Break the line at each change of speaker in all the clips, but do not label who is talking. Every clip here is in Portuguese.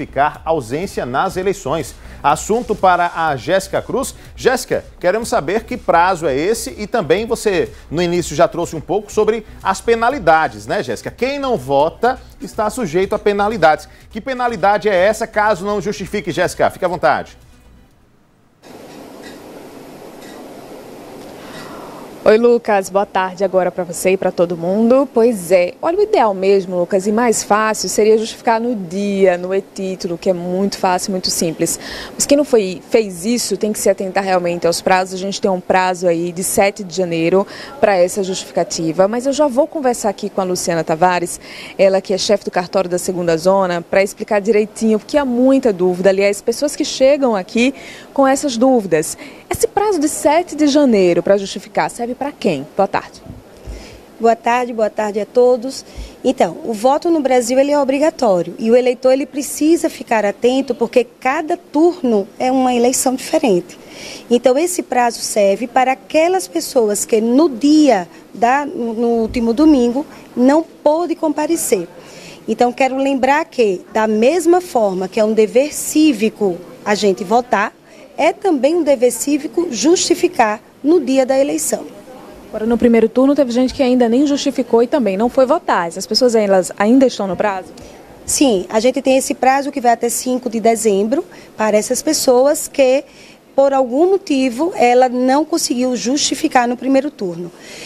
justificar ausência nas eleições. Assunto para a Jéssica Cruz. Jéssica, queremos saber que prazo é esse e também você, no início, já trouxe um pouco sobre as penalidades, né, Jéssica? Quem não vota está sujeito a penalidades. Que penalidade é essa, caso não justifique, Jéssica? Fique à vontade.
Oi, Lucas, boa tarde agora para você e para todo mundo. Pois é, olha, o ideal mesmo, Lucas, e mais fácil seria justificar no dia, no e-título, que é muito fácil, muito simples. Mas quem não fez isso tem que se atentar realmente aos prazos. A gente tem um prazo aí de 7 de janeiro para essa justificativa, mas eu já vou conversar aqui com a Luciana Tavares, ela que é chefe do cartório da 2ª Zona, para explicar direitinho, porque há muita dúvida, aliás, pessoas que chegam aqui com essas dúvidas. Esse prazo de 7 de janeiro para justificar serve para quem? Boa tarde.
Boa tarde a todos. Então, o voto no Brasil ele é obrigatório e o eleitor ele precisa ficar atento porque cada turno é uma eleição diferente. Então, esse prazo serve para aquelas pessoas que no último domingo não pôde comparecer. Então, quero lembrar que, da mesma forma que é um dever cívico a gente votar, é também um dever cívico justificar no dia da eleição.
Agora, no primeiro turno, teve gente que ainda nem justificou e também não foi votar. Essas pessoas elas ainda estão no prazo?
Sim, a gente tem esse prazo que vai até 5 de dezembro para essas pessoas que, por algum motivo, ela não conseguiu justificar no primeiro turno.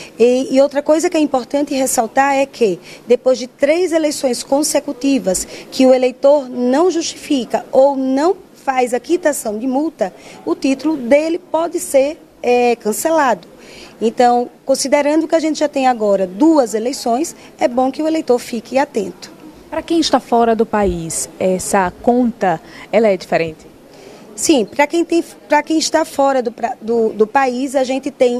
E outra coisa que é importante ressaltar é que, depois de 3 eleições consecutivas que o eleitor não justifica ou não faz a quitação de multa, o título dele pode ser cancelado. Então, considerando que a gente já tem agora 2 eleições, é bom que o eleitor fique atento.
Para quem está fora do país, essa conta ela é diferente?
Sim, para quem está fora do país, a gente tem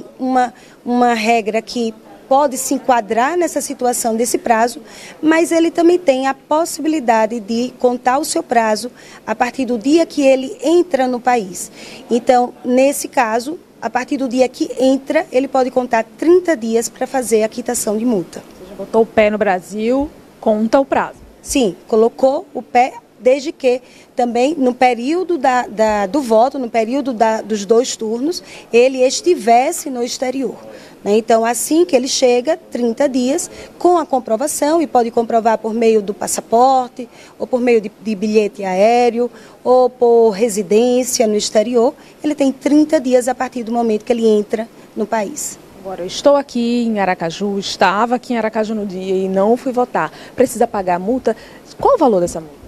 uma regra que pode se enquadrar nessa situação desse prazo, mas ele também tem a possibilidade de contar o seu prazo a partir do dia que ele entra no país. Então, nesse caso, a partir do dia que entra, ele pode contar 30 dias para fazer a quitação de multa.
Você já botou o pé no Brasil, conta o prazo?
Sim, colocou o pé, desde que também no período do voto, no período dos 2 turnos, ele estivesse no exterior. Então, assim que ele chega, 30 dias, com a comprovação, e pode comprovar por meio do passaporte, ou por meio de bilhete aéreo, ou por residência no exterior, ele tem 30 dias a partir do momento que ele entra no país.
Agora, eu estou aqui em Aracaju, estava aqui em Aracaju no dia e não fui votar. Precisa pagar a multa? Qual o valor dessa multa?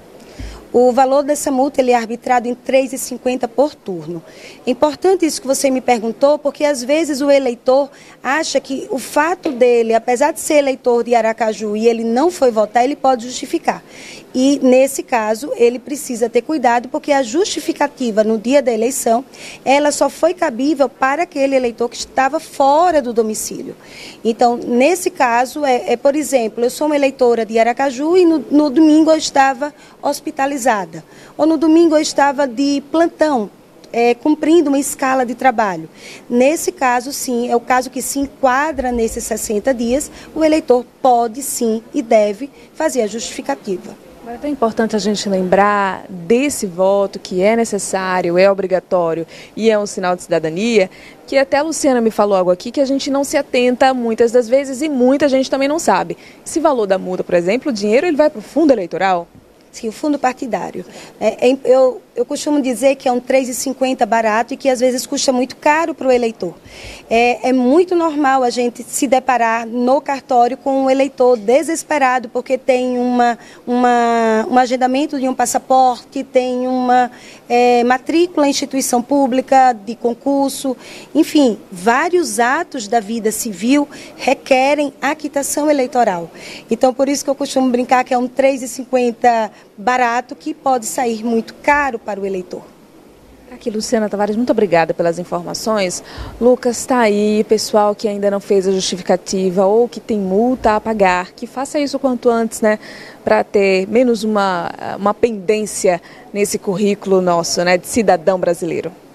O valor dessa multa ele é arbitrado em R$ 3,50 por turno. É importante isso que você me perguntou, porque às vezes o eleitor acha que o fato dele, apesar de ser eleitor de Aracaju e ele não foi votar, ele pode justificar. E nesse caso, ele precisa ter cuidado, porque a justificativa no dia da eleição, ela só foi cabível para aquele eleitor que estava fora do domicílio. Então, nesse caso, por exemplo, eu sou uma eleitora de Aracaju e no domingo eu estava hospitalizada. Ou no domingo eu estava de plantão, cumprindo uma escala de trabalho. Nesse caso, sim, é o caso que se enquadra nesses 60 dias, o eleitor pode, sim, e deve fazer a justificativa.
É tão importante a gente lembrar desse voto que é necessário, é obrigatório e é um sinal de cidadania, que até a Luciana me falou algo aqui que a gente não se atenta muitas das vezes e muita gente também não sabe. Esse valor da multa, por exemplo, o dinheiro ele vai para o fundo eleitoral?
Sim, o fundo partidário. Eu costumo dizer que é um R$ 3,50 barato e que às vezes custa muito caro para o eleitor. É muito normal a gente se deparar no cartório com um eleitor desesperado porque tem um agendamento de um passaporte, tem uma matrícula em instituição pública, de concurso, enfim, vários atos da vida civil requerem a quitação eleitoral. Então, por isso que eu costumo brincar que é um R$ 3,50 barato que pode sair muito caro para o eleitor.
Aqui, Luciana Tavares, muito obrigada pelas informações. Lucas, está aí, pessoal que ainda não fez a justificativa ou que tem multa a pagar, que faça isso o quanto antes, né, para ter menos uma pendência nesse currículo nosso, né, de cidadão brasileiro.